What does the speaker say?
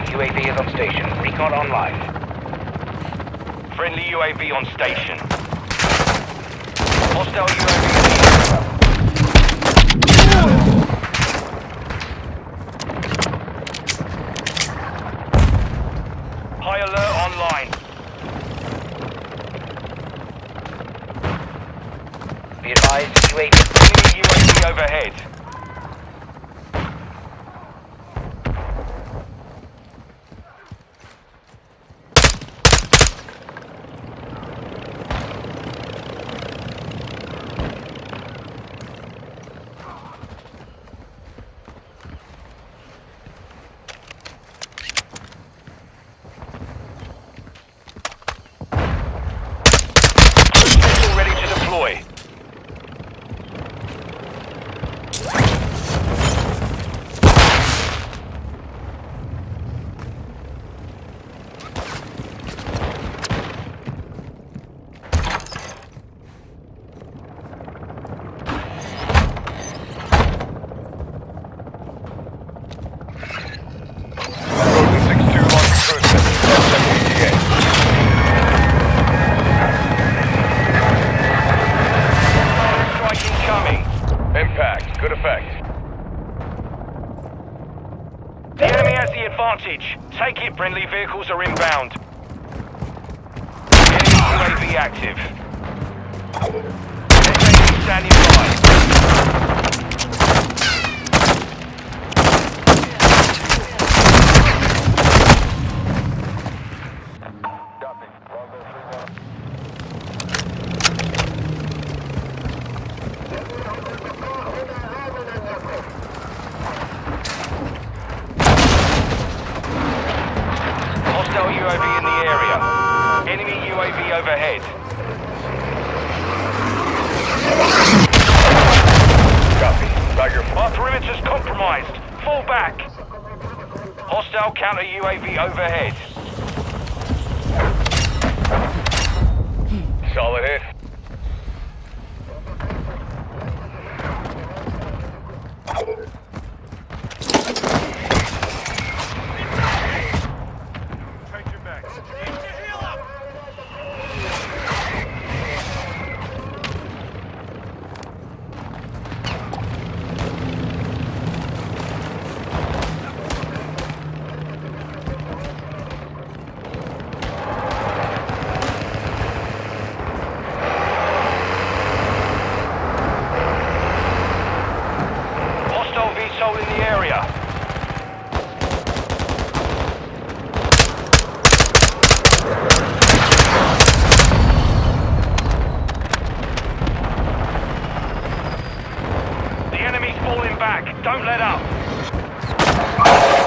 UAV is on station. Recon online. Friendly UAV on station. Hostile UAV in the area. High alert online. Be advised, UAV. Enemy UAV overhead. Ready to deploy. Impact. Good effect. The enemy has the advantage. Take it, friendly vehicles are inbound. Enemy UAV active. SAE standing by. Hostile UAV in the area. Enemy UAV overhead. Copy. Tiger. Our perimeter's compromised. Fall back. Hostile counter UAV overhead. Solid hit. VTOL in the area. The enemy's falling back. Don't let up.